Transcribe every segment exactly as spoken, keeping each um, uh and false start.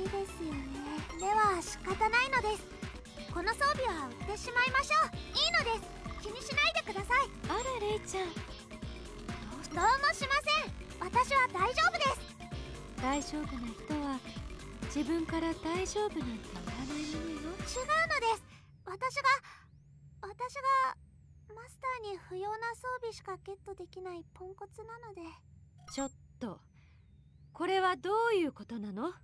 ですよね。では仕方ないのです。この装備は売ってしまいましょう。いいのです。気にしないでください。 あらレイちゃん、 どうもしません。私は大丈夫です。 大丈夫な人は自分から大丈夫なんて言わないものよ。違うのです。私が私がマスターに不要な装備しかゲットできないポンコツなので。 ちょっと、これはどういうことなの？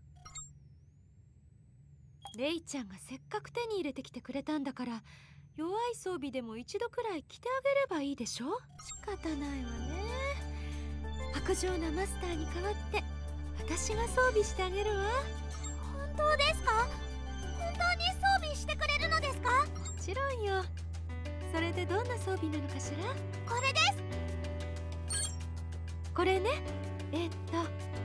レイちゃんがせっかく手に入れてきてくれたんだから、弱い装備でも一度くらい着てあげればいいでしょ。仕方ないわね。薄情なマスターに代わって私が装備してあげるわ。 本当ですか？本当に装備してくれるのですか？ もちろんよ。それでどんな装備なのかしら？ これです。 これね。えっと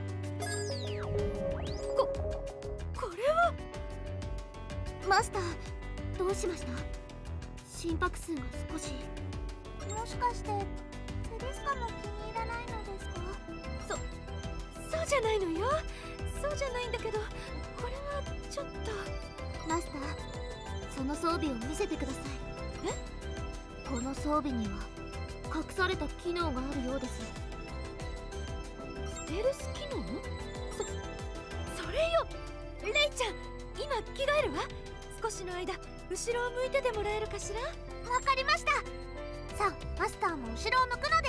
ここれはマスター、どうしました？心拍数が少し。もしかしてゼリスカも気に入らないのですか？ そそうじゃないのよ。そうじゃないんだけど、これはちょっと。 マスター、その装備を見せてください。 え？ この装備には隠された機能があるようです。 ステルス機能？そ、それよ。レイちゃん、今着替えるわ。少しの間後ろを向いててもらえるかしら？ わかりました。さあ、マスターも後ろを向くのです。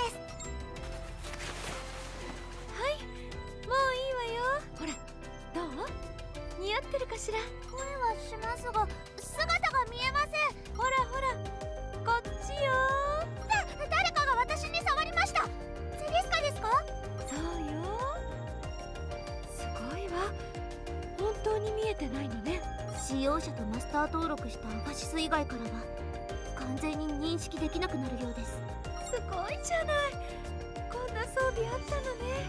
はい、もういいわよ。ほら、どう？似合ってるかしら？ 声はしますが姿が見えません。 ほらほら、こっちよ。 だ、誰かが私に触りました。ゼリスカですか？ そうよ。すごいわ。本当に見えてないのね。 使用者とマスター登録したアファシス以外からは完全に認識できなくなるようです。 すごいじゃない。こんな装備あったのね。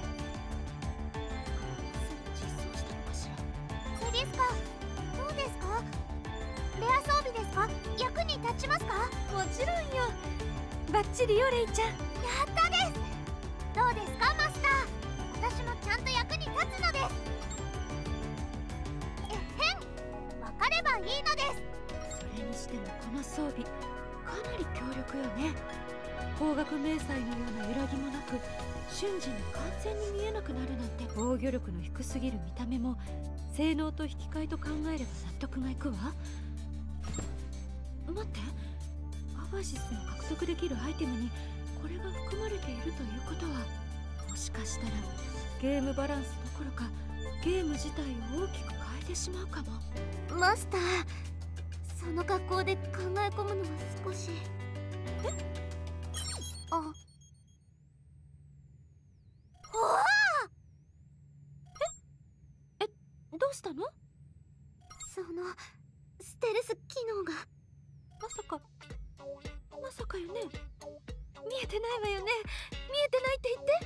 実装したのかしら。ゼリスカ、どうですか？レア装備ですか？役に立ちますか？ もちろんよ。バッチリよレイちゃん。 やったです。どうですかマスター？私もちゃんと役に立つのです。えへん、わかればいいのです。 それにしてもこの装備かなり強力よね。光学迷彩のような揺らぎもなく瞬時に完全に見えなくなるなんて。防御力の低すぎる見た目も性能と引き換えと考えれば納得がいくわ。待って、アファシスの獲得できるアイテムにこれが含まれているということは、もしかしたらゲームバランスどころかゲーム自体を大きく変えてしまうかも。 マスター、その格好で考え込むのは少し。 え？ あ、うわあ！ え、え、どうしたの？ そのステルス機能が。 まさかまさかよね。見えてないわよね。見えてないって言って。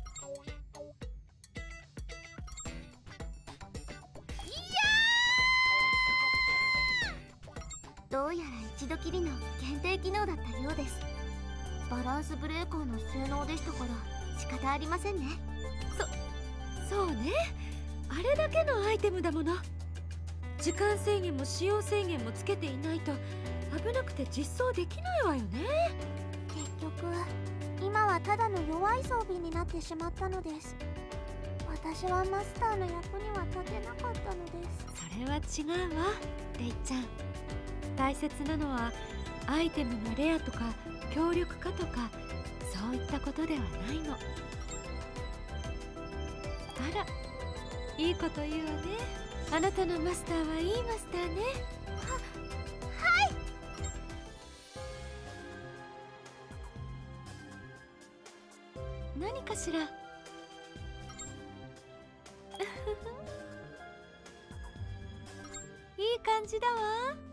いやー！どうやら一度きりの限定機能だったようです。バランスブレーカーの性能でしたから仕方ありませんね。 そ、そうね。あれだけのアイテムだもの。時間制限も使用制限もつけていないと危なくて実装できないわよね。 結局今はただの弱い装備になってしまったのです。私はマスターの役には立てなかったのです。 それは違うわレイちゃん。大切なのはアイテムのレアとか強力化とかそういったことではないの。あら、いいこと言うわね。あなたのマスターはいいマスターね。 は、はい。 何かしら。いい感じだわ。